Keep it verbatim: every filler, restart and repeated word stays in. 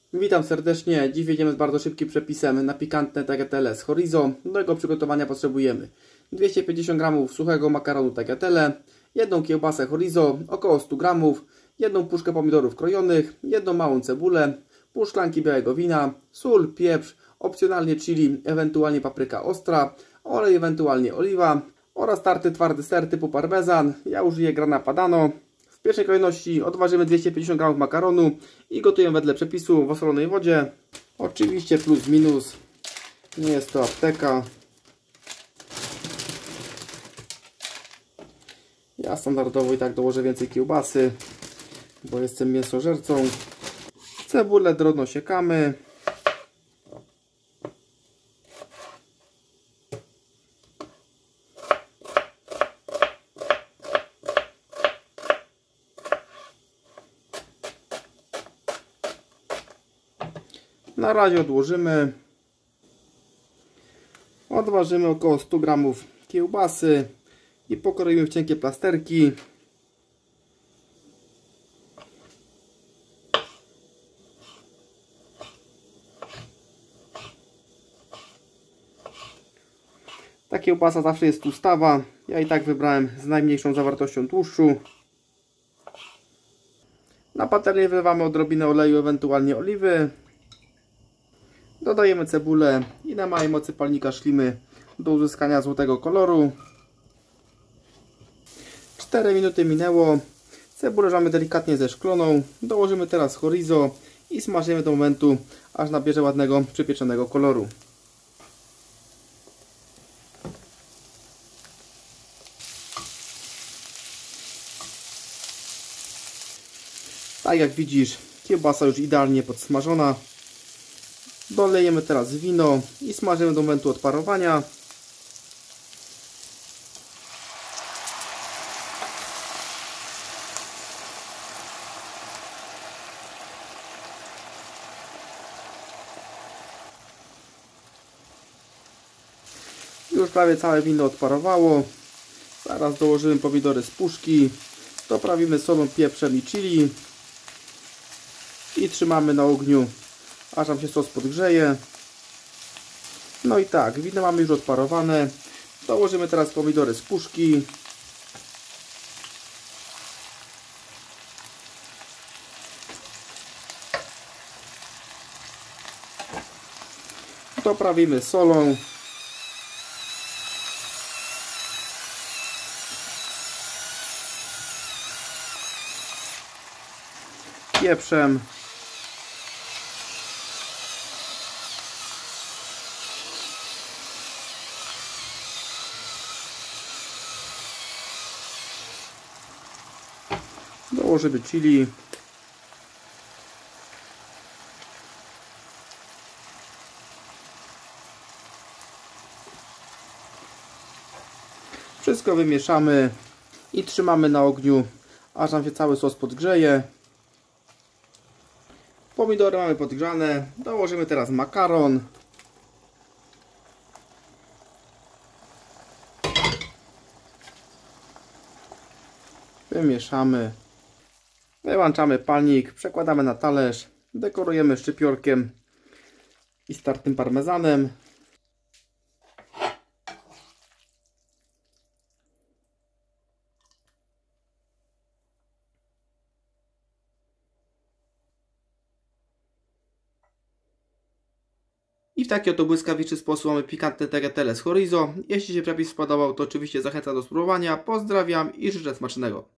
Witam serdecznie. Dziś jedziemy z bardzo szybkim przepisem na pikantne tagliatelle z chorizo. Do jego przygotowania potrzebujemy dwieście pięćdziesiąt gramów suchego makaronu tagliatelle, jedną kiełbasę chorizo, około sto gramów, jedną puszkę pomidorów krojonych, jedną małą cebulę, pół szklanki białego wina, sól, pieprz, opcjonalnie chili, ewentualnie papryka ostra, olej, ewentualnie oliwa oraz tarty twardy ser typu parmezan. Ja użyję grana padano. W pierwszej kolejności odważymy dwieście pięćdziesiąt gramów makaronu i gotujemy wedle przepisu w osolonej wodzie. Oczywiście plus minus, nie jest to apteka. Ja standardowo i tak dołożę więcej kiełbasy, bo jestem mięsożercą. Cebulę drobno siekamy. Na razie odłożymy. Odważymy około sto gramów kiełbasy i pokroimy w cienkie plasterki. Ta kiełbasa zawsze jest tłustawa. Ja i tak wybrałem z najmniejszą zawartością tłuszczu. Na patelnię wlewamy odrobinę oleju, ewentualnie oliwy. Dodajemy cebulę i na małej mocy palnika szlimy do uzyskania złotego koloru. cztery minuty minęło. Cebulę mamy delikatnie zeszkloną. Dołożymy teraz chorizo i smażymy do momentu, aż nabierze ładnego przypieczonego koloru. Tak jak widzisz, kiełbasa już idealnie podsmażona. Dolejemy teraz wino i smażymy do momentu odparowania. Już prawie całe wino odparowało. Zaraz dołożymy pomidory z puszki. Doprawimy solą, pieprzem i chili. I trzymamy na ogniu, aż nam się sos podgrzeje. No i tak, wino mamy już odparowane. Dołożymy teraz pomidory z puszki. Doprawimy solą. Pieprzem. Dołożymy chili. Wszystko wymieszamy i trzymamy na ogniu, aż nam się cały sos podgrzeje. Pomidory mamy podgrzane. Dołożymy teraz makaron. Wymieszamy. Wyłączamy palnik, przekładamy na talerz, dekorujemy szczypiorkiem i startym parmezanem. I w taki oto błyskawiczny sposób mamy pikantne tagliatelle z chorizo. Jeśli się przepis spodobał, to oczywiście zachęcam do spróbowania. Pozdrawiam i życzę smacznego.